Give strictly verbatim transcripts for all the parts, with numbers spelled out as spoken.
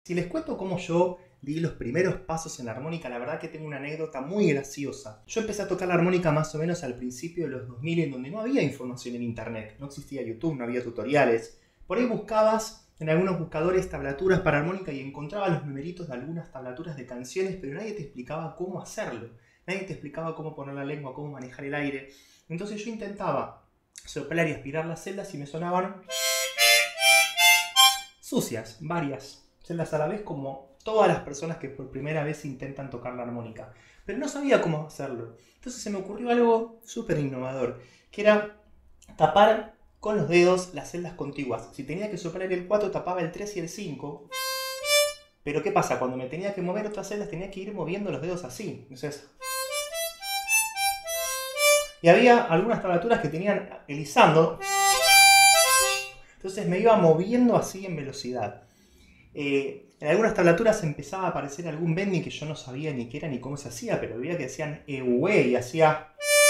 Si les cuento cómo yo di los primeros pasos en la armónica, la verdad que tengo una anécdota muy graciosa. Yo empecé a tocar la armónica más o menos al principio de los dos mil, en donde no había información en internet, no existía YouTube, no había tutoriales. Por ahí buscabas en algunos buscadores tablaturas para armónica y encontrabas los numeritos de algunas tablaturas de canciones, pero nadie te explicaba cómo hacerlo. Nadie te explicaba cómo poner la lengua, cómo manejar el aire. Entonces yo intentaba soplar y aspirar las celdas y me sonaban sucias, varias celdas a la vez, como todas las personas que por primera vez intentan tocar la armónica. Pero no sabía cómo hacerlo. Entonces se me ocurrió algo súper innovador, que era tapar con los dedos las celdas contiguas. Si tenía que soplar el cuatro, tapaba el tres y el cinco. Pero ¿qué pasa? Cuando me tenía que mover otras celdas, tenía que ir moviendo los dedos así. Entonces... Y había algunas tablaturas que tenían el izando. Entonces me iba moviendo así en velocidad. Eh, en algunas tablaturas empezaba a aparecer algún bending que yo no sabía ni qué era ni cómo se hacía, pero veía que decían E U E y hacía...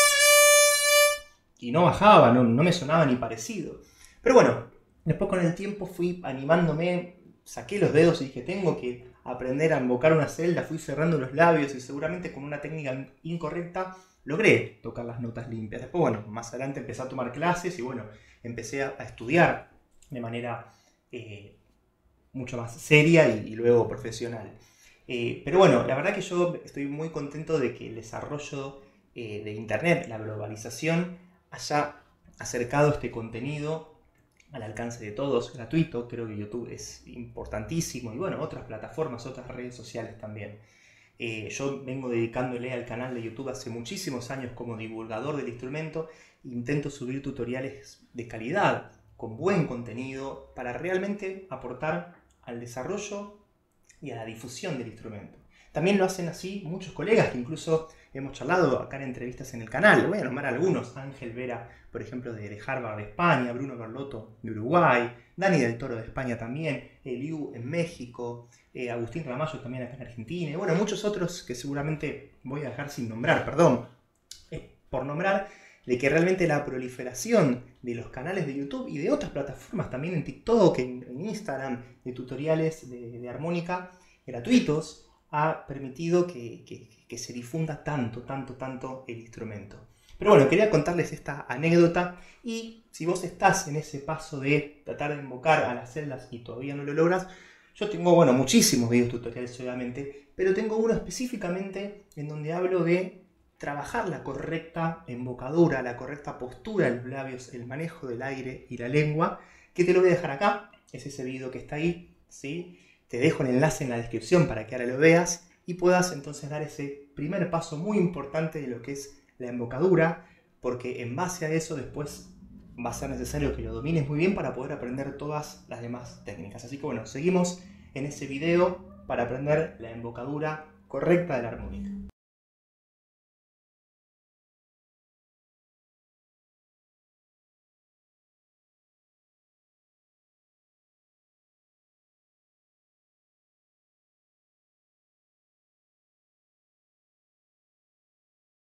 Y no bajaba, no, no me sonaba ni parecido. Pero bueno, después con el tiempo fui animándome, saqué los dedos y dije, tengo que aprender a invocar una celda, fui cerrando los labios y seguramente con una técnica incorrecta logré tocar las notas limpias. Después, bueno, más adelante empecé a tomar clases y bueno, empecé a, a estudiar de manera eh, mucho más seria y, y luego profesional. Eh, pero bueno, la verdad que yo estoy muy contento de que el desarrollo eh, de Internet, la globalización, haya acercado este contenido al alcance de todos, gratuito. Creo que YouTube es importantísimo y bueno, otras plataformas, otras redes sociales también. Eh, yo vengo dedicándole al canal de YouTube hace muchísimos años como divulgador del instrumento. Intento subir tutoriales de calidad, con buen contenido, para realmente aportar al desarrollo y a la difusión del instrumento. También lo hacen así muchos colegas que incluso hemos charlado acá en entrevistas en el canal. Voy a nombrar algunos: Ángel Vera, por ejemplo, de Harvard de España, Bruno Carlotto de Uruguay, Dani del Toro de España también, Eliu en México, eh, Agustín Ramallo también acá en Argentina, y bueno, muchos otros que seguramente voy a dejar sin nombrar, perdón. Es por nombrar de que realmente la proliferación de los canales de YouTube y de otras plataformas, también en TikTok, en, en Instagram, de tutoriales de, de armónica gratuitos, ha permitido que, que, que se difunda tanto, tanto, tanto el instrumento. Pero bueno, quería contarles esta anécdota, y si vos estás en ese paso de tratar de invocar a las celdas y todavía no lo logras, yo tengo, bueno, muchísimos videos tutoriales obviamente, pero tengo uno específicamente en donde hablo de trabajar la correcta embocadura, la correcta postura de los labios, el manejo del aire y la lengua, que te lo voy a dejar acá. Es ese video que está ahí, ¿sí? Te dejo el enlace en la descripción para que ahora lo veas y puedas entonces dar ese primer paso muy importante de lo que es la embocadura, porque en base a eso después va a ser necesario que lo domines muy bien para poder aprender todas las demás técnicas. Así que bueno, seguimos en ese video para aprender la embocadura correcta de la armónica.